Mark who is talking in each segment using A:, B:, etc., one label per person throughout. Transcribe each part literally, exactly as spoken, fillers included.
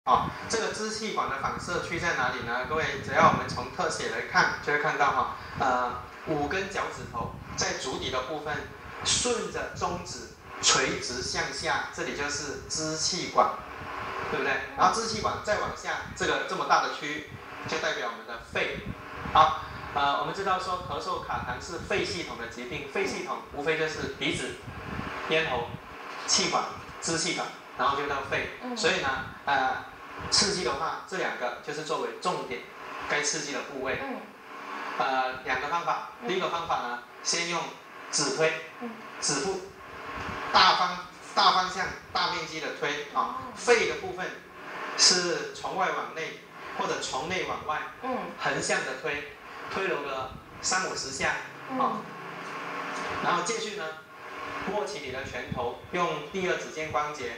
A: 哦，这个支气管的反射区在哪里呢？各位，只要我们从特写来看，就会看到哈，呃，五根脚趾头在足底的部分，顺着中指垂直向下，这里就是支气管，对不对？然后支气管再往下，这个这么大的区域，就代表我们的肺。好，呃，我们知道说咳嗽卡痰是肺系统的疾病，肺系统无非就是鼻子、咽喉、气管、支气管，然后就到肺。所以呢，呃。刺激的话，这两个就是作为重点，该刺激的部位。嗯、呃，两个方法。第一个方法呢，先用指推，指腹，大方大方向、大面积的推啊。肺的部分是从外往内，或者从内往外，嗯、横向的推，推了个三五十下啊。然后继续呢，握起你的拳头，用第二指尖关节，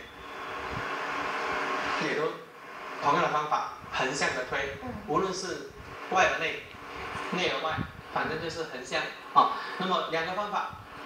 A: 也都。同样的方法，横向的推，无论是外而内、内而外，反正就是横向啊、哦。那么两个方法，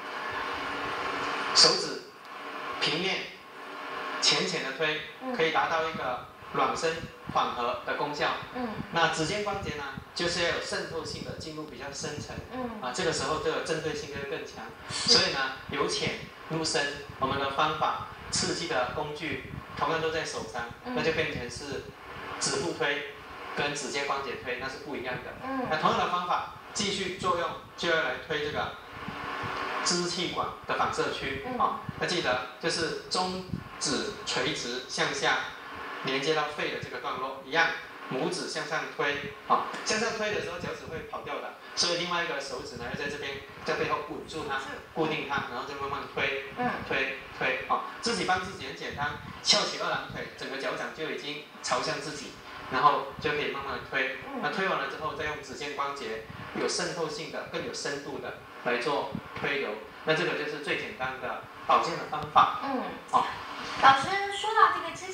A: 手指平面浅浅的推，可以达到一个软身缓和的功效。嗯。那指尖关节呢，就是要有渗透性的进入比较深层。嗯。啊，这个时候这个针对性就会更强。所以呢，由浅入深，我们的方法刺激的工具。同样都在手上，那就变成是指腹推跟指尖关节推，那是不一样的。嗯、那同样的方法继续作用，就要来推这个支气管的反射区啊、哦。那记得就是中指垂直向下连接到肺的这个段落一样，拇指向上推啊、哦，向上推的时候脚趾会跑掉的，所以另外一个手指呢要在这边在背后稳住它，固定它，然后再慢慢推，嗯、推推啊、哦，自己帮自己很简单。翘起二郎腿，整个脚掌就已经朝向自己，然后就可以慢慢的推。那推完了之后，再用指尖关节有渗透性的、更有深度的来做推揉。那这个就是最简单的保健的方法。嗯，好、哦。
B: 老师说到这个支